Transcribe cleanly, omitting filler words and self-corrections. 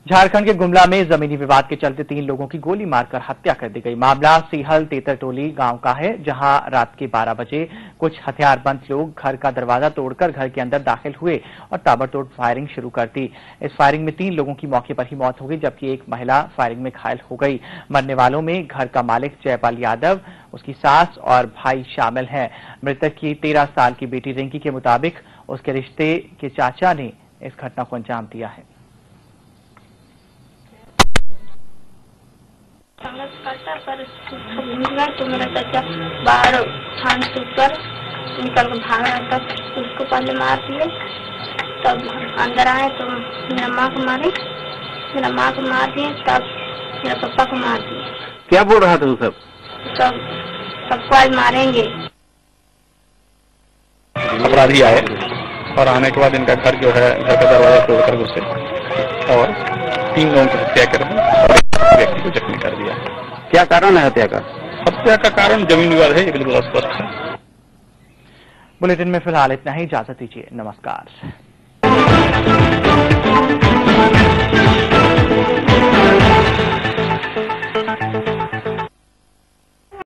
झारखंड के गुमला में जमीनी विवाद के चलते 3 लोगों की गोली मारकर हत्या कर दी गई। मामला सीहल तेतरटोली गांव का है, जहां रात के 12 बजे कुछ हथियारबंद लोग घर का दरवाजा तोड़कर घर के अंदर दाखिल हुए और ताबड़तोड़ फायरिंग शुरू कर दी। इस फायरिंग में 3 लोगों की मौके पर ही मौत हो गई, जबकि एक महिला फायरिंग में घायल हो गई। मरने वालों में घर का मालिक जयपाल यादव, उसकी सास और भाई शामिल हैं। मृतक की 13 साल की बेटी रिंकी के मुताबिक उसके रिश्ते के चाचा ने इस घटना को अंजाम दिया है। पर तो मेरा चाचा बाहर छान छूटकर निकल कर भाग रहा था, उसको पहले मार दिए। तब अंदर आए तो मेरा माँ को मारे, मेरा माँ को मार दिए, तब मेरा पापा को मार दिए। क्या बोल रहा था सब? सबको आज मारेंगे। अपराधी आए और आने के बाद इनका घर जो है, घर का दरवाजा तोड़कर घुसे और 3 लोगों की हत्या कर दी और व्यक्ति को जख्मी कर दिया। क्या कारण है हत्या का? हत्या का कारण जमीन विवाद है, ये बिल्कुल स्पष्ट है। बुलेटिन में फिलहाल इतना ही। इजाजत दीजिए, नमस्कार।